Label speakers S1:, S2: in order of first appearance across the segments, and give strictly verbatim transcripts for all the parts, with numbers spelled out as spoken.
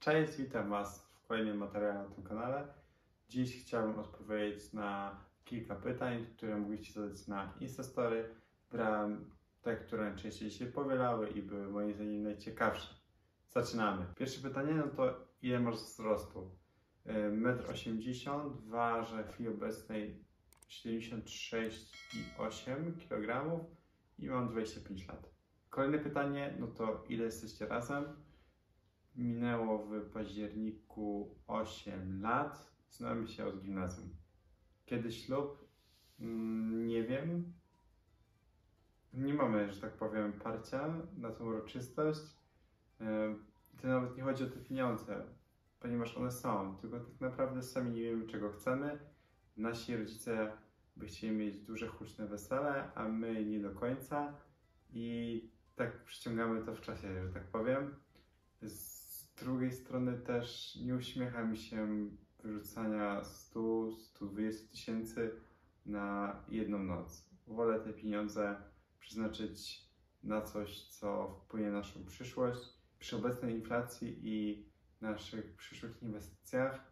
S1: Cześć, witam Was w kolejnym materiale na tym kanale. Dziś chciałbym odpowiedzieć na kilka pytań, które mogliście zadać na Instastory. Brałem te, które najczęściej się powielały i były moim zdaniem najciekawsze. Zaczynamy. Pierwsze pytanie, no to ile masz wzrostu? metr osiemdziesiąt m, ważę w chwili obecnej siedemdziesiąt sześć i osiem kilogramów i mam dwadzieścia pięć lat. Kolejne pytanie, no to ile jesteście razem? Minęło w październiku osiem lat. Znamy się od gimnazjum. Kiedy ślub? Mm, nie wiem. Nie mamy, że tak powiem, parcia na tą uroczystość. To nawet nie chodzi o te pieniądze, ponieważ one są, tylko tak naprawdę sami nie wiemy, czego chcemy. Nasi rodzice by chcieli mieć duże, huczne wesele, a my nie do końca. I tak przyciągamy to w czasie, że tak powiem. Z drugiej strony też nie uśmiecha mi się wyrzucania stu do stu dwudziestu tysięcy na jedną noc. Wolę te pieniądze przeznaczyć na coś, co wpłynie na naszą przyszłość. Przy obecnej inflacji i naszych przyszłych inwestycjach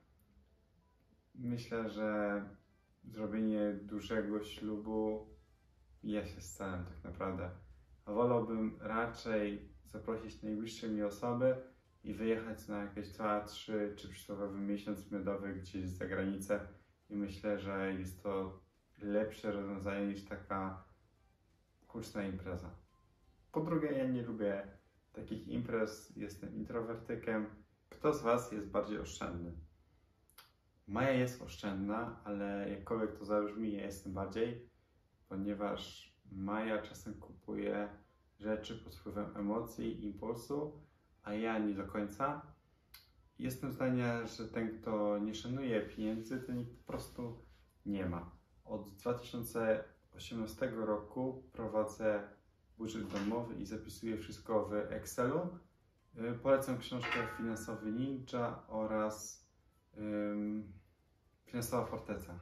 S1: myślę, że zrobienie dużego ślubu mija się z celem tak naprawdę. A wolałbym raczej zaprosić najbliższe mi osoby i wyjechać na jakieś dwa, trzy czy przysłowiowy miesiąc miodowy gdzieś za granicę. I myślę, że jest to lepsze rozwiązanie niż taka huczna impreza. Po drugie, ja nie lubię takich imprez, jestem introwertykiem. Kto z Was jest bardziej oszczędny? Maja jest oszczędna, ale jakkolwiek to zabrzmi, ja jestem bardziej, ponieważ Maja czasem kupuje rzeczy pod wpływem emocji i impulsu, a ja nie do końca. Jestem zdania, że ten, kto nie szanuje pieniędzy, ten ich po prostu nie ma. Od dwa tysiące osiemnastego roku prowadzę budżet domowy i zapisuję wszystko w Excelu. Polecam książkę Finansowy Ninja oraz um, Finansowa Forteca.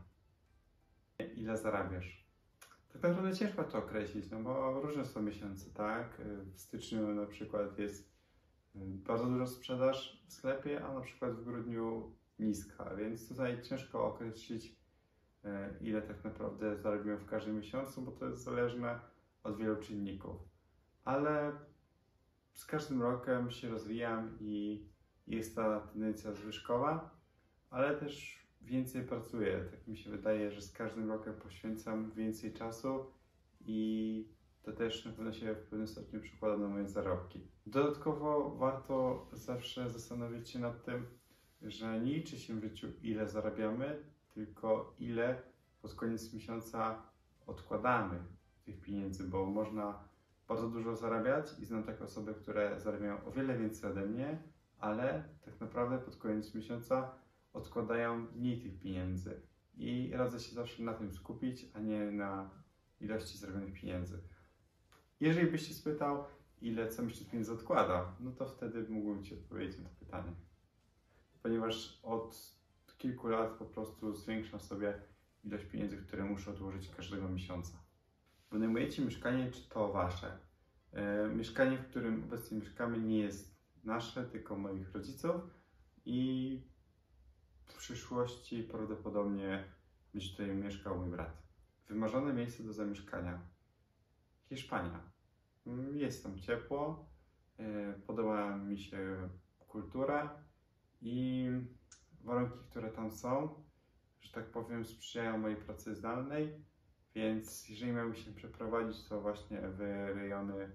S1: Ile zarabiasz? Tak naprawdę ciężko to określić, no bo różne są miesiące, tak? W styczniu na przykład jest bardzo duża sprzedaż w sklepie, a na przykład w grudniu niska, więc tutaj ciężko określić, ile tak naprawdę zarobiłem w każdym miesiącu, bo to jest zależne od wielu czynników. Ale z każdym rokiem się rozwijam i jest ta tendencja zwyżkowa, ale też więcej pracuję. Tak mi się wydaje, że z każdym rokiem poświęcam więcej czasu i to też na pewno się w pewnym stopniu przekłada na moje zarobki. Dodatkowo warto zawsze zastanowić się nad tym, że nie liczy się w życiu, ile zarabiamy, tylko ile pod koniec miesiąca odkładamy tych pieniędzy, bo można bardzo dużo zarabiać i znam takie osoby, które zarabiają o wiele więcej ode mnie, ale tak naprawdę pod koniec miesiąca odkładają mniej tych pieniędzy. I radzę się zawsze na tym skupić, a nie na ilości zarobionych pieniędzy. Jeżeli byś się spytał, ile co miesiąc pieniędzy odkłada, no to wtedy mógłbym Ci odpowiedzieć na to pytanie. Ponieważ od kilku lat po prostu zwiększam sobie ilość pieniędzy, które muszę odłożyć każdego miesiąca. Wynajmujecie mieszkanie, czy to Wasze? E, mieszkanie, w którym obecnie mieszkamy, nie jest nasze, tylko moich rodziców i w przyszłości prawdopodobnie będzie tutaj mieszkał mój brat. Wymarzone miejsce do zamieszkania. Hiszpania. Jest tam ciepło, podoba mi się kultura i warunki, które tam są, że tak powiem, sprzyjają mojej pracy zdalnej, więc jeżeli miałbym się przeprowadzić, to właśnie w rejony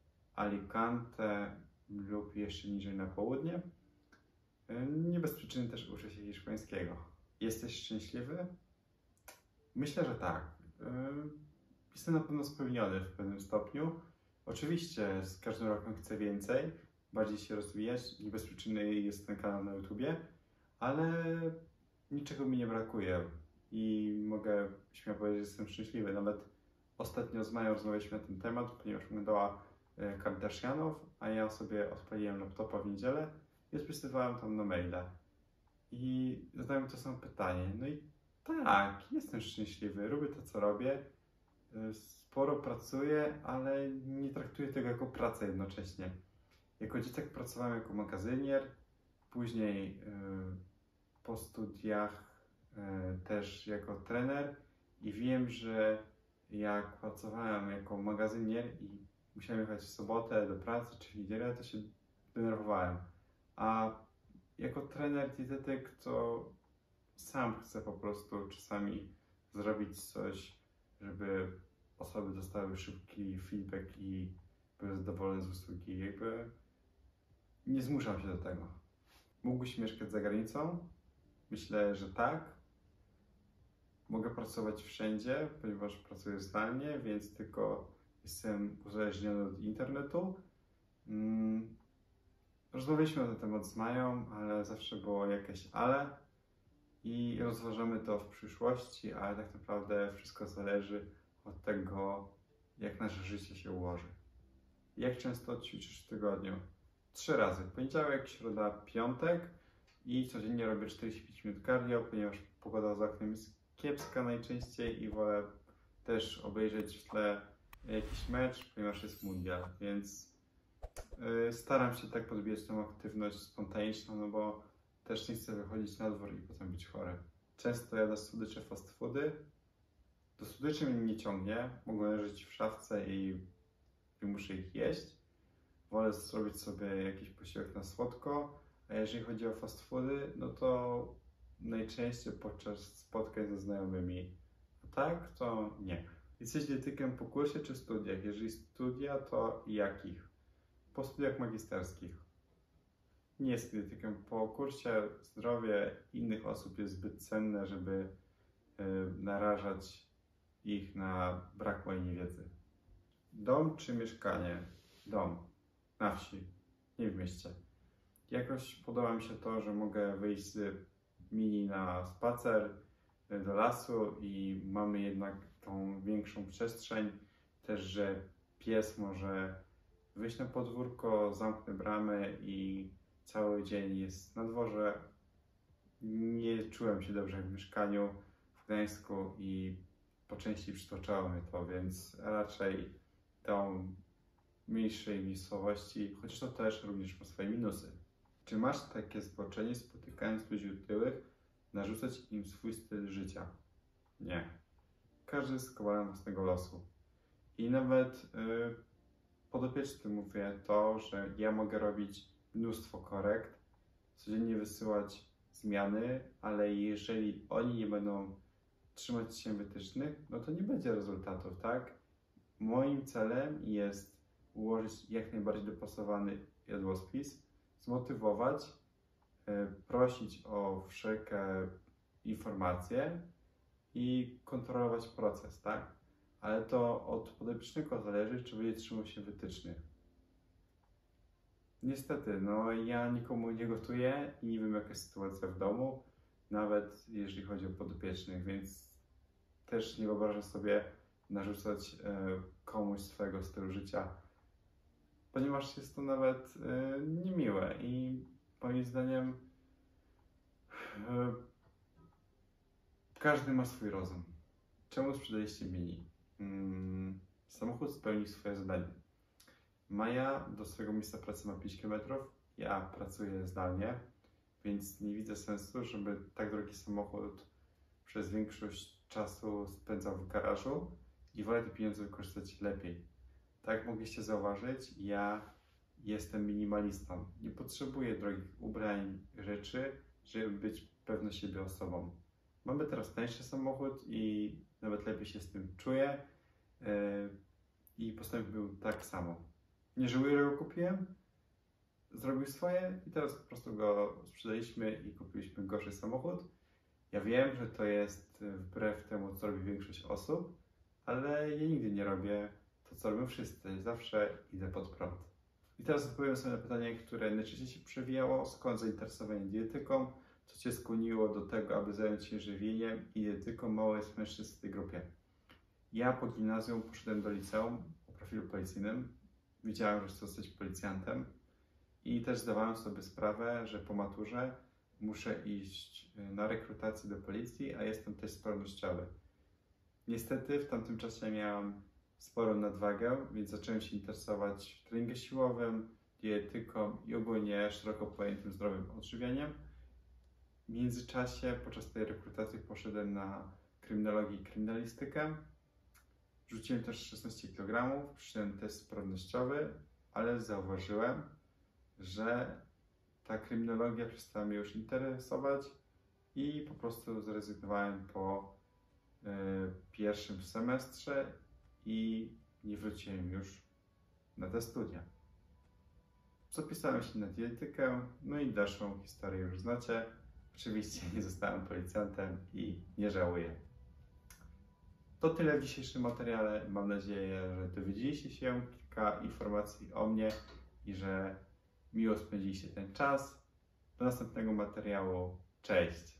S1: Alicante lub jeszcze niżej na południe. Nie bez przyczyny też uczę się hiszpańskiego. Jesteś szczęśliwy? Myślę, że tak. Jestem na pewno spełniony w pewnym stopniu. Oczywiście z każdym rokiem chcę więcej, bardziej się rozwijać. Nie bez przyczyny jest ten kanał na YouTubie, ale niczego mi nie brakuje i mogę śmiało powiedzieć, że jestem szczęśliwy. Nawet ostatnio z Mają rozmawialiśmy na ten temat, ponieważ oglądała Kardashianów, a ja sobie odpaliłem laptopa w niedzielę i spisywałem tam na maila. I zadałem to samo pytanie. No i tak, jestem szczęśliwy, robię to, co robię. Sporo pracuję, ale nie traktuję tego jako pracę jednocześnie. Jako dzieciak pracowałem jako magazynier później y, po studiach y, też jako trener i wiem, że jak pracowałem jako magazynier i musiałem jechać w sobotę do pracy czy w niedzielę, to się denerwowałem. A jako trener dietetyk to sam chcę po prostu czasami zrobić coś, żeby osoby dostały szybki feedback i były zadowolone z usługi. Jakby nie zmuszam się do tego. Mógłbyś mieszkać za granicą? Myślę, że tak. Mogę pracować wszędzie, ponieważ pracuję zdalnie, więc tylko jestem uzależniony od internetu. Hmm. Rozmawialiśmy na ten temat z Mają, ale zawsze było jakieś ale i rozważamy to w przyszłości, ale tak naprawdę wszystko zależy od tego, jak nasze życie się ułoży. Jak często ćwiczysz w tygodniu? Trzy razy. Poniedziałek, środa, piątek i codziennie robię czterdzieści pięć minut cardio, ponieważ pogoda za oknem jest kiepska najczęściej i wolę też obejrzeć w tle jakiś mecz, ponieważ jest mundial, więc yy, staram się tak podbijać tą aktywność spontaniczną, no bo też nie chcę wychodzić na dwór i potem być chory. Często jadę słodycze fast foody. Do słodyczy mnie nie ciągnie, mogą leżeć w szafce i nie muszę ich jeść. Wolę zrobić sobie jakiś posiłek na słodko, a jeżeli chodzi o fast foody, no to najczęściej podczas spotkań ze znajomymi. A tak, to nie. Jesteś dietetykiem po kursie czy studiach? Jeżeli studia, to jakich? Po studiach magisterskich. Nie jest dietetykiem po kursie. Zdrowie innych osób jest zbyt cenne, żeby yy, narażać ich na brak mojej niewiedzy. Dom czy mieszkanie? Dom. Na wsi, nie w mieście. Jakoś podoba mi się to, że mogę wyjść z mini na spacer do lasu i mamy jednak tą większą przestrzeń. Też, że pies może wyjść na podwórko, zamknę bramę i cały dzień jest na dworze. Nie czułem się dobrze w mieszkaniu w Gdańsku i po części przytłaczało mnie to, więc raczej dom mniejszej miejscowości, choć to też również ma swoje minusy. Czy masz takie zboczenie, spotykając ludzi otyłych, narzucać im swój styl życia? Nie. Każdy jest kowalem własnego losu. I nawet yy, podopieczny mówię to, że ja mogę robić mnóstwo korekt, codziennie wysyłać zmiany, ale jeżeli oni nie będą trzymać się wytycznych, no to nie będzie rezultatów, tak? Moim celem jest ułożyć jak najbardziej dopasowany jadłospis, zmotywować, prosić o wszelkie informacje i kontrolować proces, tak? Ale to od podopiecznego zależy, czy będzie trzymał się wytycznych. Niestety, no ja nikomu nie gotuję i nie wiem, jaka jest sytuacja w domu, nawet jeżeli chodzi o podopiecznych, więc też nie wyobrażam sobie narzucać komuś swojego stylu życia, ponieważ jest to nawet y, niemiłe i moim zdaniem y, każdy ma swój rozum. Czemu sprzedaliście Mini? Hmm, samochód spełnił swoje zadanie. Maja do swojego miejsca pracy ma pięć kilometrów, ja pracuję zdalnie, więc nie widzę sensu, żeby tak drogi samochód przez większość czasu spędzał w garażu i wolę te pieniądze wykorzystać lepiej. Tak jak mogliście zauważyć, ja jestem minimalistą. Nie potrzebuję drogich ubrań, rzeczy, żeby być pewny siebie osobą. Mamy teraz tańszy samochód i nawet lepiej się z tym czuję yy, i postąpił tak samo. Nie żałuję, że go kupiłem, zrobił swoje i teraz po prostu go sprzedaliśmy i kupiliśmy gorszy samochód. Ja wiem, że to jest wbrew temu, co robi większość osób, ale ja nigdy nie robię to, co robią wszyscy. Zawsze idę pod prąd. I teraz odpowiem sobie na pytanie, które najczęściej się przewijało. Skąd zainteresowanie dietyką? Co Cię skłoniło do tego, aby zająć się żywieniem i dietyką? Mało jest mężczyzn w tej grupie. Ja po gimnazjum poszedłem do liceum o profilu policyjnym. Wiedziałem, że chcę zostać policjantem i też zdawałem sobie sprawę, że po maturze muszę iść na rekrutację do policji, a jestem też sprawnościowy. Niestety w tamtym czasie miałem sporą nadwagę, więc zacząłem się interesować treningiem siłowym, dietetyką i ogólnie szeroko pojętym zdrowym odżywianiem. W międzyczasie podczas tej rekrutacji poszedłem na kryminologię i kryminalistykę. Rzuciłem też szesnaście kilogramów, przyszedłem test sprawnościowy, ale zauważyłem, że ta kryminologia przestała mnie już interesować i po prostu zrezygnowałem po y, pierwszym semestrze i nie wróciłem już na te studia. Zapisałem się na dietetykę, no i dalszą historię już znacie. Oczywiście nie zostałem policjantem i nie żałuję. To tyle w dzisiejszym materiale. Mam nadzieję, że dowiedzieliście się kilka informacji o mnie i że miło spędziliście ten czas. Do następnego materiału. Cześć!